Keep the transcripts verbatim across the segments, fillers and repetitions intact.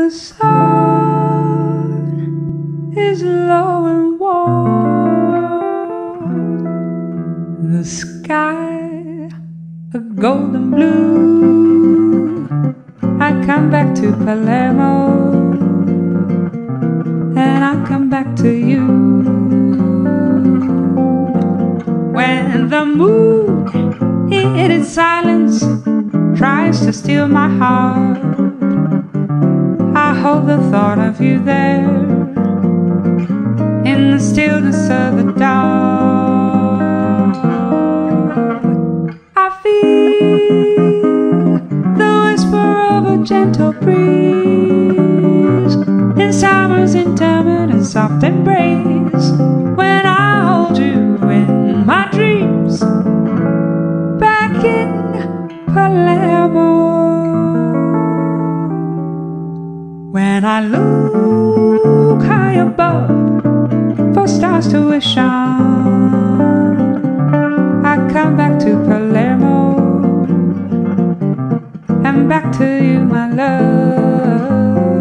The sun is low and warm, the sky a golden blue. I come back to Palermo, and I come back to you. When the moon in its silence tries to steal my heart, I hold the thought of you there in the stillness of the dark. I feel the whisper of a gentle breeze in summer's intermittent soft embrace. When I hold you in my dreams back in Palermo. When I look high above for stars to wish on, I come back to Palermo and back to you, my love.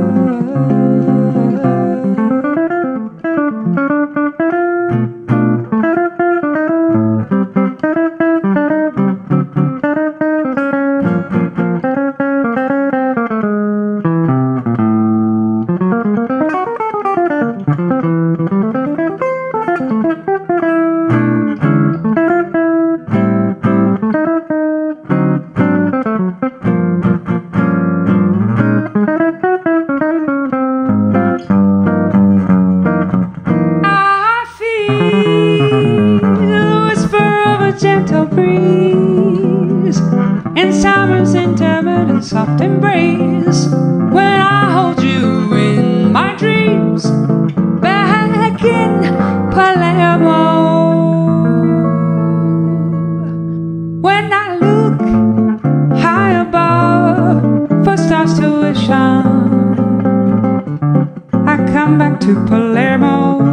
Gentle breeze in summer's intermittent soft embrace. When I hold you in my dreams back in Palermo. When I look high above for stars to wish on, I come back to Palermo